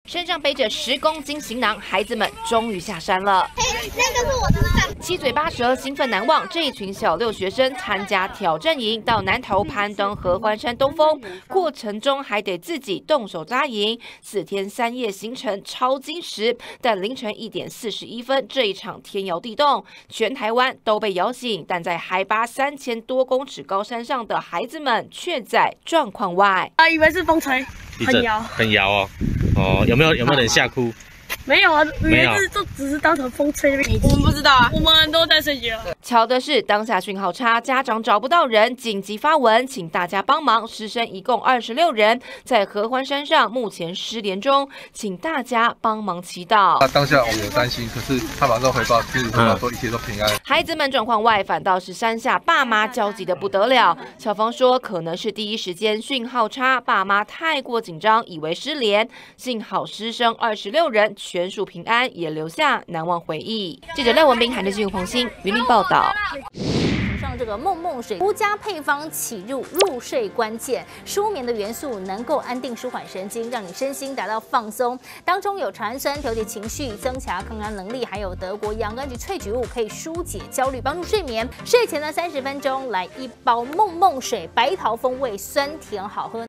身上背着10公斤行囊，孩子们终于下山了。 那个是我的饭。 七嘴八舌，兴奋难忘。这一群小6学生参加挑战营，到南投攀登合欢山东峰，过程中还得自己动手扎营，4天3夜行程超精实。但凌晨1点41分，这一场天摇地动，全台湾都被摇醒，但在海拔3000多公尺高山上的孩子们却在状况外。 以为是风吹，很摇， 很摇哦。哦，有没有人吓哭？ 没有啊，没有，就只是当成风吹。我们不知道啊，我们都在睡觉。 巧的是，当下讯号差，家长找不到人，紧急发文，请大家帮忙。师生一共26人，在合欢山上目前失联中，请大家帮忙祈祷。 当下我们有担心，可是他马上回报，其实说一切都平安。 孩子们状况外，反倒是山下爸妈焦急的不得了。小芳说，可能是第一时间讯号差，爸妈太过紧张，以为失联。幸好师生26人全属平安，也留下难忘回忆。记者廖文斌、韩志新、彭鑫云林报道。 上这个梦梦水独家配方起入入睡关键，舒眠的元素能够安定舒缓神经，让你身心达到放松。当中有茶氨酸调节情绪、增强抗压能力，还有德国洋甘菊萃取物可以疏解焦虑，帮助睡眠。睡前的30分钟来一包梦梦水，白桃风味，酸甜好喝。